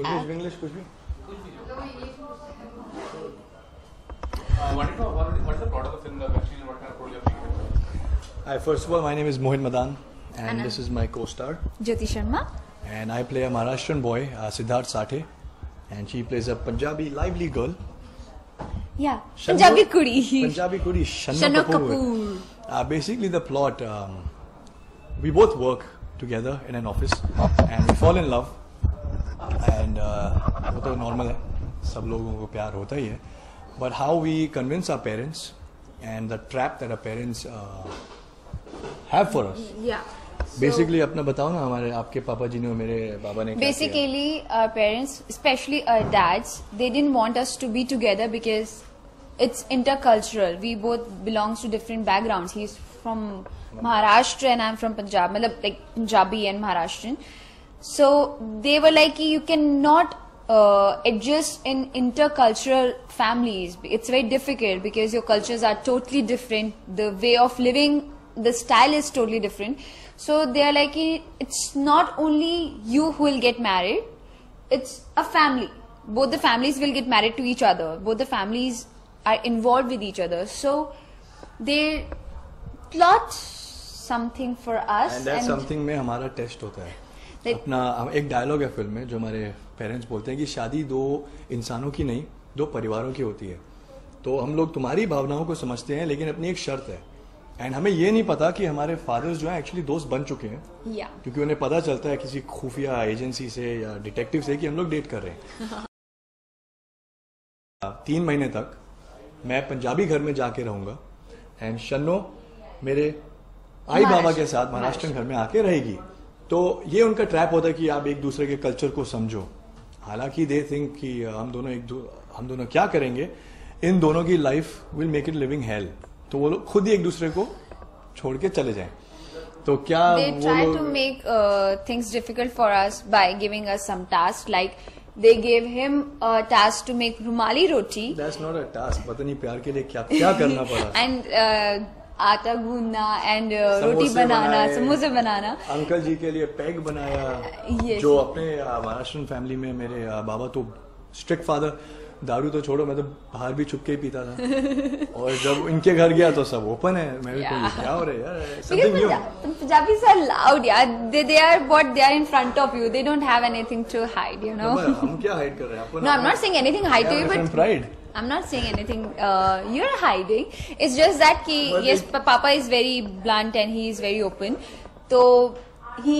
English कुछ भी. What is the plot of the film, the web series, and what kind of role you're playing? Hi, first of all, my name is Mohit Madan, and this is my co-star. Jyoti Sharma. And I play a Maharashtrian boy, Siddharth Sathe, and she plays a Punjabi lively girl. Yeah, Punjabi Kudi. Punjabi Kudi, Shanno Kapoor. Basically, the plot, we both work together in an office, and we fall in love. And वो तो normal है, सब लोगों को प्यार होता ही है. But how we convince our parents and the trap that our parents have for us. Yeah. Basically, अपना बताओ ना, हमारे आपके पापा जी ने और मेरे बाबा ने. Basically, our parents, especially our dads, they didn't want us to be together because it's intercultural. We both belongs to different backgrounds. He's from Maharashtra and I'm from Punjab, like Punjabi and Maharashtrian. So they were like, you cannot adjust in intercultural families. It's very difficult because your cultures are totally different. The way of living, the style is totally different. So they are like, it's not only you who will get married, it's a family. Both the families will get married to each other. Both the families are involved with each other. So they plot something for us. And that something में हमारा test होता है. अपना एक dialogue है film में जो हमारे पेरेंट्स बोलते हैं कि शादी दो इंसानों की नहीं, दो परिवारों की होती है. तो हम लोग तुम्हारी भावनाओं को समझते हैं, लेकिन अपनी एक शर्त है. एंड हमें ये नहीं पता कि हमारे फादर्स जो हैं एक्चुअली दोस्त बन चुके हैं. क्योंकि उन्हें पता चलता है किसी खुफिया एजेंसी से या डिटेक्टिव से कि हम लोग डेट कर रहे हैं. 3 महीने तक मैं पंजाबी घर में जाके रहूंगा एंड शन्नो मेरे आई बाबा के साथ महाराष्ट्र घर में आके रहेगी. तो ये उनका ट्रैप होता है कि आप एक दूसरे के कल्चर को समझो. हालांकि दे थिंक कि हम दोनों क्या करेंगे, इन दोनों की life will make it living hell. तो वो लोग खुद ही एक दूसरे को छोड़ के चले जाएं. तो क्या they try to make things difficult for us by giving us some tasks, like they gave him a task to make rumali roti. That's not a task. पता नहीं प्यार के लिए क्या क्या करना पड़ा. And आटा गूंदना एंड रोटी बनाना, समोसे बनाना. अंकल जी के लिए पैग बनाया. yes. जो अपने महाराष्ट्र फैमिली में मेरे बाबा तो स्ट्रिक्ट फादर, दारू तो छोड़ो, मैं तो बाहर भी छुप के ही पीता था. और जब इनके घर गया तो सब ओपन है. मैं भी क्या हो रहा है यार, something new. Punjabis are loud, यार. They are what they are in front of you. They don't have anything to hide, you know. हम क्या हाइड कर रहे हैं? No, I'm not saying anything hide to you, but pride. I'm not saying anything you're hiding. It's just that कि yes, Papa is very blunt and he is very open. So he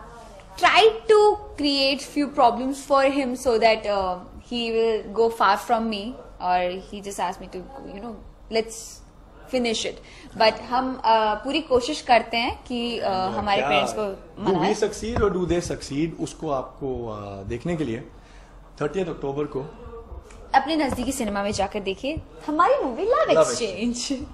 tried to create few problems for him so that he will go far from me, or he just asked me to, you know, let's finish it. But हम पूरी कोशिश करते हैं कि हमारे parents को मनाएं. Do we succeed or do they succeed? उसको आपको देखने के लिए 30 अक्टूबर को अपने नजदीकी सिनेमा में जाकर देखिए हमारी movie Love Exchange.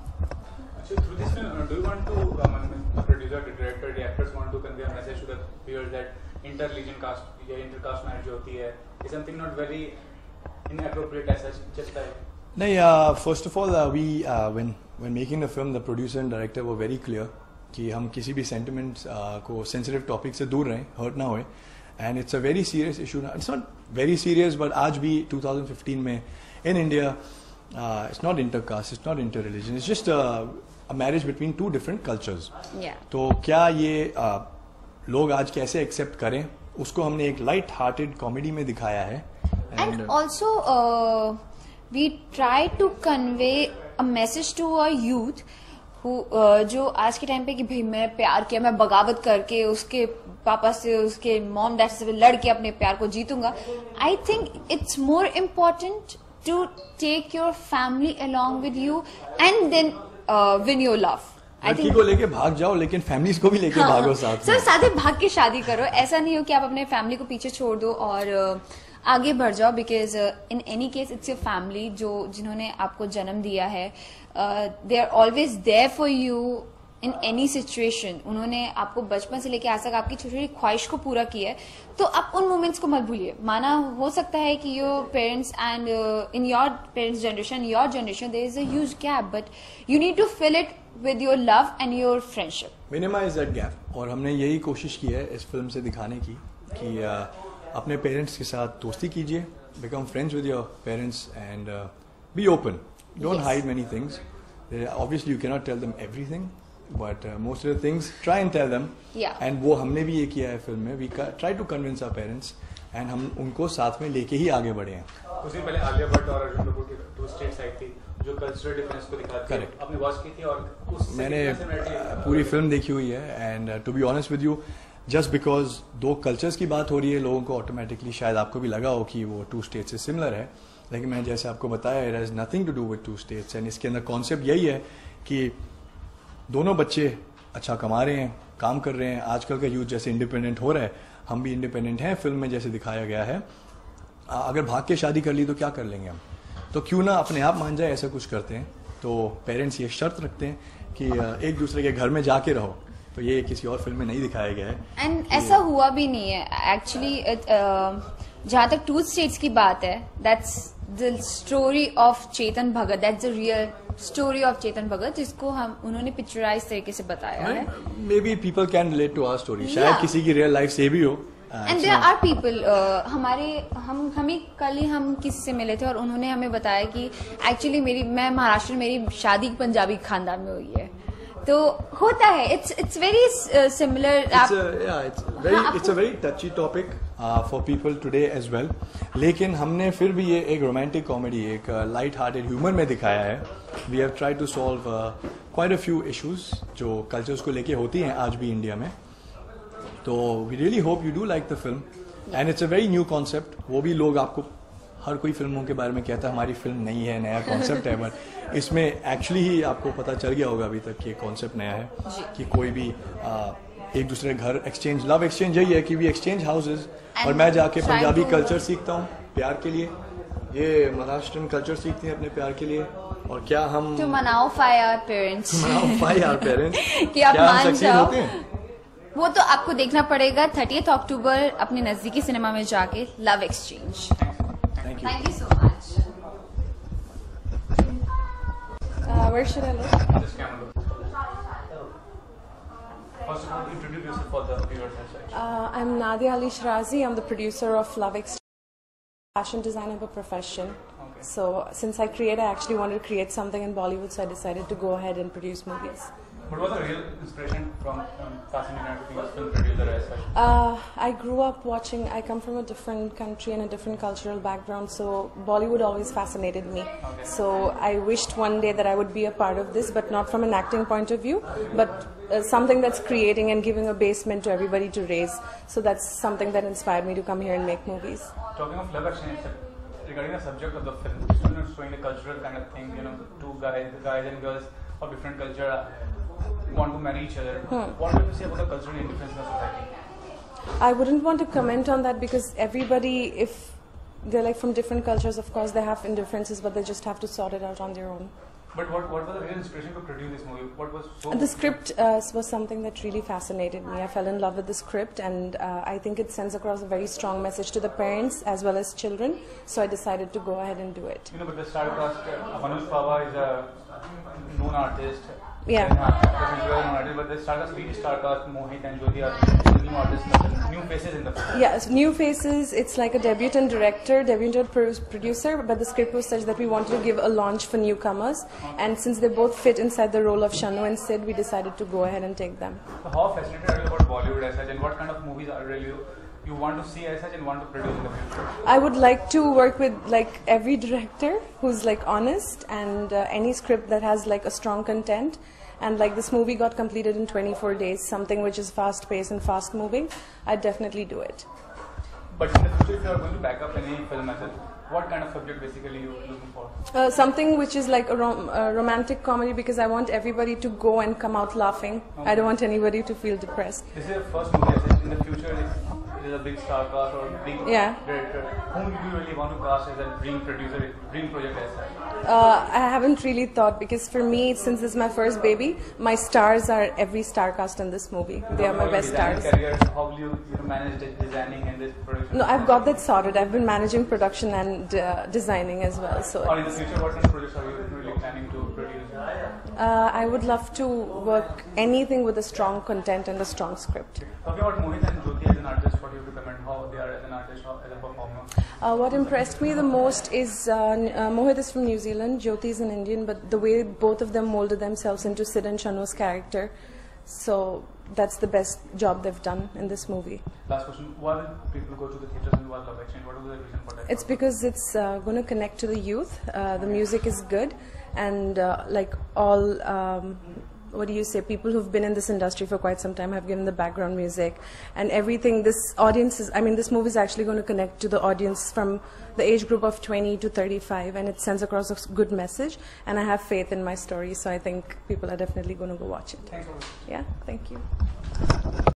Through this film, do you want to, the producer, the director, the actors want to convey a message to the viewers that inter-religion caste या inter-caste marriage जो होती है is something not very inappropriate as such, just like. नहीं, first of all, we when making the film, the producer and director were very clear कि हम किसी भी sentiments को sensitive topic से दूर रहें, hurt ना होए. And it's a very serious issue. It's not very serious, but आज भी 2015 में in India, it's not intercaste, it's not interreligion. It's just a marriage between two different cultures. Yeah. तो क्या ये लोग आज कैसे accept करें, उसको हमने एक light hearted comedy में दिखाया है. And also we try to convey a message to our youth जो आज के टाइम पे कि भाई मैं प्यार किया, मैं बगावत करके उसके पापा से, उसके मॉम डैड से लड़ के अपने प्यार को जीतूंगा. I think it's more important to take your family along with you and then win your love. लड़की को लेके भाग जाओ, लेकिन फैमिलीज को भी लेके भागो साथ में. सर साथ ही भाग के शादी करो. ऐसा नहीं हो कि आप अपने फैमिली को पीछे छोड़ दो और आगे बढ़ जाओ. Because in any case it's your family जिन्होंने आपको जन्म दिया है. They are always there for you in any situation. उन्होंने आपको बचपन से लेके आज तक आपकी छोटी छोटी ख्वाहिश को पूरा किया है. तो आप उन मोमेंट्स को मत भूलिए. माना हो सकता है कि your parents and in your parents generation, your generation, there is a huge gap, but you need to fill it with your love and your friendship. Minimize that gap. और हमने यही कोशिश की है इस फिल्म से दिखाने की कि अपने पेरेंट्स के साथ दोस्ती कीजिए, become friends with your parents and be open, don't hide many things. Obviously you cannot tell them everything, but most of the things try and tell them. Yeah. And वो हमने भी ये किया है फिल्म में. We try to convince our parents and हम उनको साथ में लेके ही आगे बढ़े हैं. कुछ दिन पहले आलिया भट्ट और अर्जुन कपूर की 2 States आई थी जो कल्चरल डिफरेंस को दिखाती है. Correct. आपने वॉच की थी और उससे मैंने कितना similarity- पूरी फिल्म देखी हुई है and to be honest with you, just because 2 cultures की बात हो रही है, लोगों को ऑटोमेटिकली शायद आपको भी लगा हो कि वो 2 स्टेट्स से सिमिलर है, लेकिन मैंने जैसे आपको बताया it has nothing to do with 2 states. And इसके अंदर कॉन्सेप्ट यही है कि दोनों बच्चे अच्छा कमा रहे हैं, काम कर रहे हैं. आजकल का यूथ जैसे इंडिपेंडेंट हो रहा है, हम भी इंडिपेंडेंट हैं फिल्म में जैसे दिखाया गया है. अगर भाग के शादी कर ली तो क्या कर लेंगे हम, तो क्यों ना अपने आप मान जाए, ऐसा कुछ करते हैं. तो पेरेंट्स ये शर्त रखते हैं कि एक दूसरे के घर में जाके रहो, तो ये किसी और फिल्म में नहीं दिखाया गया है. एंड ऐसा हुआ भी नहीं है एक्चुअली. जहाँ तक 2 States की बात है, that's the story of Chetan Bhagat, that's the real story of Chetan Bhagat, जिसको हम उन्होंने पिक्चराइज तरीके से बताया है. Maybe people can relate to our story, शायद Yeah. किसी की रियल लाइफ से भी हो. एंड देयर आर पीपल, हमें कल ही हम किसी से मिले थे और उन्होंने हमें बताया कि एक्चुअली मैं महाराष्ट्र में, मेरी शादी पंजाबी खानदान में हुई है. तो होता है, it's very similar. It's a very touchy topic for people today as well. लेकिन हमने फिर भी ये एक रोमांटिक कॉमेडी, एक लाइट हार्टेड ह्यूमर में दिखाया है. We have tried to solve quite a few issues जो कल्चर्स को लेके होती हैं आज भी इंडिया में. तो we really hope you do like the film. And it's a very new concept. वो भी लोग आपको, हर कोई फिल्मों के बारे में कहता है हमारी फिल्म नहीं है, नया कॉन्सेप्ट है, बट इसमें एक्चुअली ही आपको पता चल गया होगा अभी तक कि कॉन्सेप्ट नया है कि कोई भी एक दूसरे घर एक्सचेंज, लव एक्सचेंज यही है कि वी एक्सचेंज हाउसेज, और मैं जाके पंजाबी कल्चर सीखता हूँ प्यार के लिए, ये महाराष्ट्रन कल्चर सीखते हैं अपने प्यार के लिए. और क्या हम टू मनाउफाई आवर पेरेंट्स, कि आप मान जाओ, वो तो आपको देखना पड़ेगा 30th अक्टूबर अपने नजदीकी सिनेमा में जाके, Love Exchange. Thank you so much. Where should I look? This camera. First of all, introduce yourself for the viewers as such. I'm Nadia Ali Shirazi. I'm the producer of Love Exchange, fashion designer by profession. Okay. So since I actually wanted to create something in Bollywood, so I decided to go ahead and produce movies. What was the real inspiration from fascinating to be a film producer as such? I grew up watching, I come from a different country and a different cultural background, so Bollywood always fascinated me. Okay. So I wished one day that I would be a part of this, but not from an acting point of view, but something that's creating and giving a basement to everybody to raise. So that's something that inspired me to come here and make movies. Talking of love exchange, regarding the subject of the film, it's not showing a cultural kind of thing, you know, 2 guys and girls of different culture want to marry each other. What do you say about the cultural indifference in the society? I wouldn't want to comment on that because everybody, if they're like from different cultures, of course they have indifferences, but they just have to sort it out on their own. But what was the real inspiration to produce this movie? What was so... The script was something that really fascinated me. I fell in love with the script, and I think it sends across a very strong message to the parents as well as children, so I decided to go ahead and do it. You know, but the star cast, Manoj Pava is a known artist. Yeah. But the star cast, lead star cast, Mohit and Jyoti are new artists, new faces in the film. Yeah, so new faces. It's like a debutant director, debutant producer, but the script was such that we wanted to give a launch for newcomers. And since they both fit inside the role of Shanu and Sid, we decided to go ahead and take them. So how fascinated are you about Bollywood as such, and what kind of movies are really you want to see as such and want to produce in the future? I would like to work with like every director who's like honest, and any script that has like a strong content. And like this movie got completed in 24 days, something which is fast paced and fast moving, I'd definitely do it. But in the future, if you are going to back up any film as such, what kind of subject basically you are looking for? Something which is like a romantic comedy, because I want everybody to go and come out laughing. Okay. I don't want anybody to feel depressed. This is your first movie as such. In the future, if it is a big star cast or big director, whom do you really want to cast as a dream producer, dream project as such? I haven't really thought, because for me, since this is my first baby, my stars are every star cast in this movie. They are my best stars. Career, how will you manage designing and this production? No, I've got that sorted. I've been managing production and designing as well. So. Or in the future, what kind of projects are you really planning to produce? I would love to work anything with a strong content and a strong script. Talking about Mohit and Jyoti as an artist, what do you recommend? How they are as an artist or as a performer? What impressed me the most is Mohit is from New Zealand, Jyoti is an Indian, but the way both of them molded themselves into Sid and Shanu's character. So that's the best job they've done in this movie. Last question: why will people go to the theaters and watch Love Exchange? What is the reason for that? It's because it's going to connect to the youth. The music is good, and like all, what do you say? People who've been in this industry for quite some time have given the background music and everything. This audience is, I mean, this movie is actually going to connect to the audience from the age group of 20 to 35, and it sends across a good message. And I have faith in my story, so I think people are definitely going to go watch it. Thanks for Yeah, thank you.